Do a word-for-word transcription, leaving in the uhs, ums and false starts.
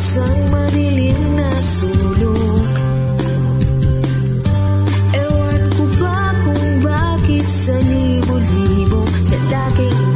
isang madilim na sulok. Ewan ko ba kung bakit sa libo-libo lalaking